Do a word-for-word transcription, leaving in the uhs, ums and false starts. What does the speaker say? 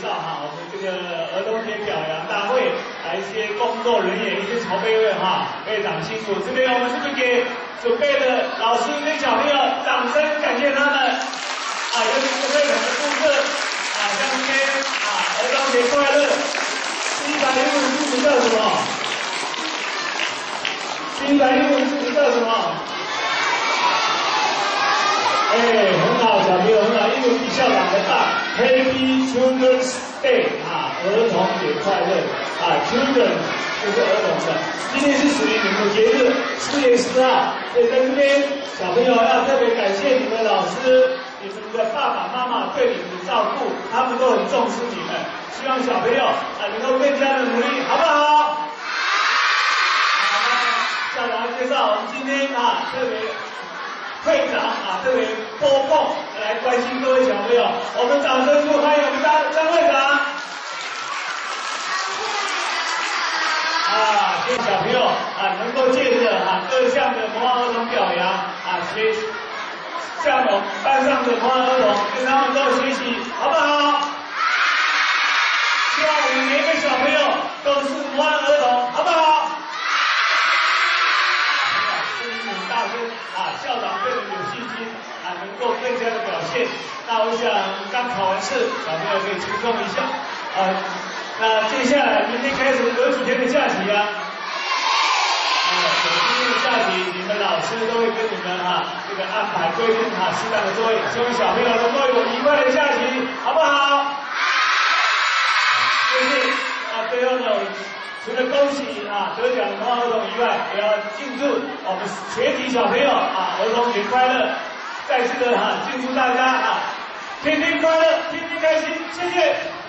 绍哈，我们这个儿童节表扬大会，来一些工作人员、一些筹备员哈，非常辛苦。这边我们是不是给准备的老师跟小朋友掌声感谢他们？啊，有请准备我们的顾客啊，像今天啊儿童节快乐，第一百英文字词叫什么？第一百英文字词叫什么？哎，很好，小朋友很好，英文比校长的大 ，Happy Children's Day 啊，儿童节快乐啊 ，Children 就是儿童的，今天是属于你们的节日，四月十号，所以在这边小朋友要特别感谢你们的老师、你们的爸爸妈妈对你们的照顾，他们都很重视你们，希望小朋友啊能够更加的努力，好不好？好，校长介绍我们今天啊特别。会长啊，特别拨空来关心各位小朋友，我们掌声祝欢迎我们张张会长。啊，希望小朋友啊能够借着啊各项的模范儿童表扬啊学，向我们班上的模范儿童跟他们多学习，好不好？希望我们每一个小朋友都是模范儿童，好不好？大声啊！校长对你们有信心啊，能够更加的表现。那我想刚考完试，小朋友可以轻松一下啊。那接下来明天开始有几天的假期啊？啊，有几天的假期，你们老师都会跟你们啊这个安排规定啊适当的作业，希望小朋友能够有愉快的假期，好不好？谢谢啊，最后呢。除了恭喜啊得奖的模范儿童以外，也要庆祝我们全体小朋友啊儿童节快乐！再次的哈、啊、庆祝大家啊天天快乐，天天开心，谢谢。